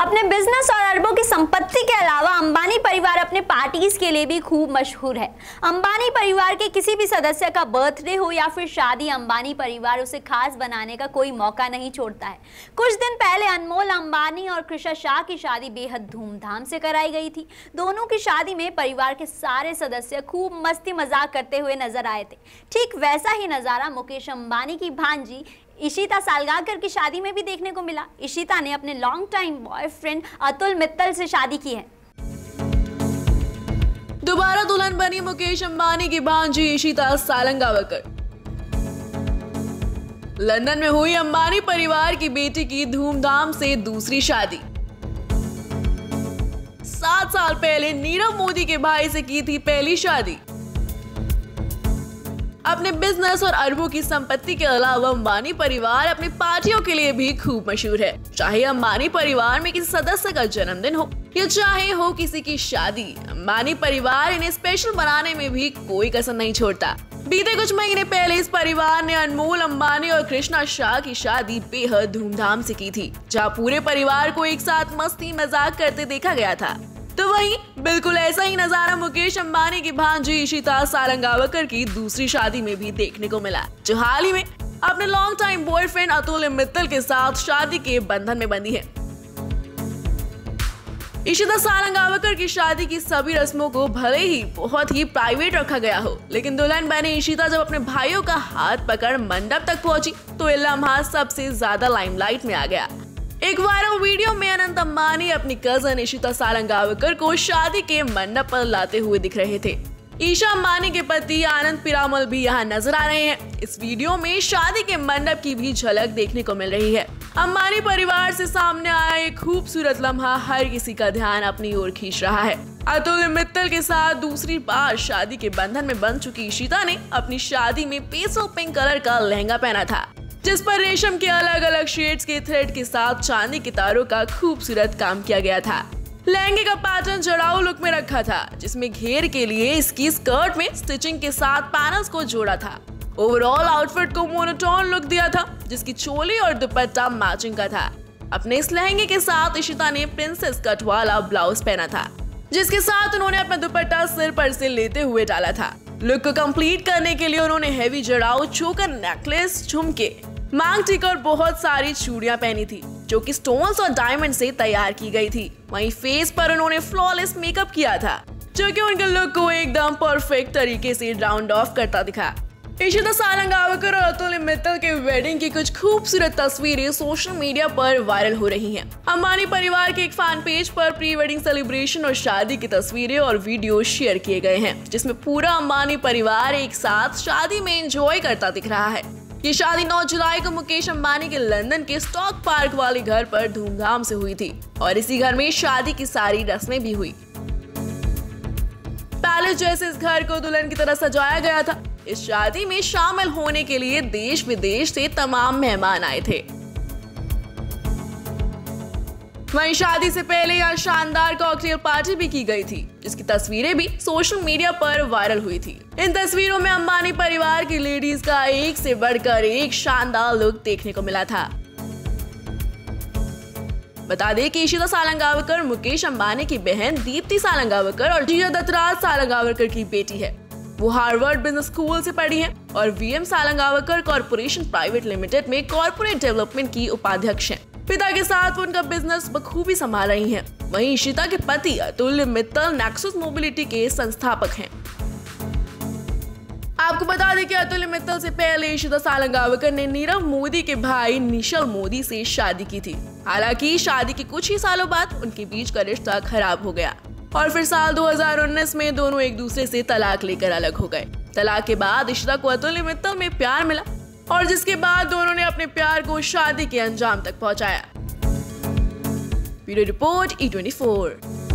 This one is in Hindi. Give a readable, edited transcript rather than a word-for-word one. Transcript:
अपने बिजनेस और अरबों की संपत्ति के अलावा अंबानी परिवार अपने पार्टीज के लिए भी खूब मशहूर है। अंबानी परिवार के किसी भी सदस्य का बर्थडे हो या फिर शादी, अंबानी परिवार उसे खास बनाने का कोई मौका नहीं छोड़ता है। कुछ दिन पहले अनमोल अंबानी और कृषा शाह की शादी बेहद धूमधाम से कराई गई थी। दोनों की शादी में परिवार के सारे सदस्य खूब मस्ती मजाक करते हुए नजर आए थे। ठीक वैसा ही नजारा मुकेश अंबानी की भांजी इशिता सालगाकर की शादी में भी देखने को मिला। इशिता ने अपने long time boyfriend Atul Mittal से शादी की है। दोबारा दुल्हन बनी मुकेश अंबानी की भांजी इशिता सालगाकर। लंदन में हुई अंबानी परिवार की बेटी की धूमधाम से दूसरी शादी। 7 साल पहले नीरव मोदी के भाई से की थी पहली शादी। अपने बिजनेस और अरबों की संपत्ति के अलावा अंबानी परिवार अपनी पार्टियों के लिए भी खूब मशहूर है। चाहे अंबानी परिवार में किसी सदस्य का जन्मदिन हो या चाहे हो किसी की शादी, अंबानी परिवार इन्हें स्पेशल बनाने में भी कोई कसर नहीं छोड़ता। बीते कुछ महीने पहले इस परिवार ने अनमोल अंबानी और कृष्णा शाह की शादी बेहद धूमधाम से की थी, जहां पूरे परिवार को एक साथ मस्ती मजाक करते देखा गया था। तो वहीं बिल्कुल ऐसा ही नजारा मुकेश अंबानी की भांजी इशिता सालगाकर की दूसरी शादी में भी देखने को मिला, जो हाल ही में अपने long time boyfriend Atul Mittal के साथ शादी के बंधन में बंधी है। इशिता सालगाकर की शादी की सभी रस्मों को भले ही बहुत ही प्राइवेट रखा गया हो, लेकिन दुल्हन बनी इशिता जब अपने भाइयों का हाथ पकड़ मंडप तक पहुंची तो ये लम्हा सबसे ज्यादा लाइमलाइट में आ गया। एक वायरल वीडियो में अनंत अंबानी अपनी कजन इशिता सालगाकर को शादी के मंडप पर लाते हुए दिख रहे थे। ईशा अंबानी के पति आनंद पीरामल भी यहाँ नजर आ रहे हैं। इस वीडियो में शादी के मंडप की भी झलक देखने को मिल रही है। अंबानी परिवार से सामने आया एक खूबसूरत लम्हा हर किसी का ध्यान अपनी ओर खींच रहा है। अतुल मित्तल के साथ दूसरी बार शादी के बंधन में बंध चुकी इशिता ने अपनी शादी में पेस्टल पिंक कलर का लहंगा पहना था, जिस पर रेशम के अलग अलग शेड्स के थ्रेड के साथ चांदी के तारों का खूबसूरत काम किया गया था। लहंगे का पैटर्न जड़ाऊ लुक में रखा था, जिसमें घेर के लिए इसकी स्कर्ट में स्टिचिंग के साथ पैनल्स को जोड़ा था। ओवरऑल आउटफिट को मोनोटोन लुक दिया था, जिसकी चोली और दुपट्टा मैचिंग का था। अपने इस लहंगे के साथ इशिता ने प्रिंसेस कट वाला ब्लाउज पहना था, जिसके साथ उन्होंने अपना दुपट्टा सिर पर से लेते हुए डाला था। लुक को कंप्लीट करने के लिए उन्होंने हैवी जड़ाऊ चोकर नेकलेस, झुमके, मांग टीका और बहुत सारी चूड़ियां पहनी थी, जो कि स्टोन्स और डायमंड से तैयार की गई थी। वहीं फेस पर उन्होंने फ्लॉलेस मेकअप किया था, जो कि उनके लुक को एकदम परफेक्ट तरीके से राउंड ऑफ करता दिखा। इशिता सालगाकर और अतुल मित्तल के वेडिंग की कुछ खूबसूरत तस्वीरें सोशल मीडिया पर वायरल हो रही हैं। अंबानी परिवार के एक फैन पेज पर प्री वेडिंग सेलिब्रेशन और शादी की तस्वीरें और वीडियो शेयर किए गए हैं, जिसमें पूरा अंबानी परिवार एक साथ शादी में एंजॉय करता दिख रहा है। ये शादी 9 जुलाई को मुकेश अंबानी के लंदन के स्टॉक पार्क वाले घर पर धूमधाम से हुई थी और इसी घर में शादी की सारी रस्में भी हुई। पैलेस जैसे इस घर को दुल्हन की तरह सजाया गया था। इस शादी में शामिल होने के लिए देश विदेश से तमाम मेहमान आए थे। वहीं शादी से पहले यहाँ शानदार कॉकटेल पार्टी भी की गई थी, जिसकी तस्वीरें भी सोशल मीडिया पर वायरल हुई थी। इन तस्वीरों में अंबानी परिवार की लेडीज का एक से बढ़कर एक शानदार लुक देखने को मिला था। बता दें कि इशिता सालगाकर मुकेश अंबानी की बहन दीप्ति सालगाकर और जिया दत्तराज सालगाकर की बेटी है। वो हार्वर्ड बिजनेस स्कूल से पढ़ी हैं और VM Salgaocar corporation private limited में कॉर्पोरेट डेवलपमेंट की उपाध्यक्ष हैं। पिता के साथ वो उनका बिजनेस बखूबी संभाल रही हैं। वहीं इशिता के पति अतुल मित्तल नेक्सस मोबिलिटी के संस्थापक हैं। आपको बता दें कि अतुल मित्तल से पहले इशिता सालगाकर ने नीरव मोदी के भाई निशल मोदी से शादी की थी। हालांकि शादी के कुछ ही सालों बाद उनके बीच का रिश्ता खराब हो गया और फिर साल 2019 में दोनों एक दूसरे से तलाक लेकर अलग हो गए। तलाक के बाद इशिता को अतुल मित्तल में प्यार मिला और जिसके बाद दोनों ने अपने प्यार को शादी के अंजाम तक पहुंचाया। Bureau report E24।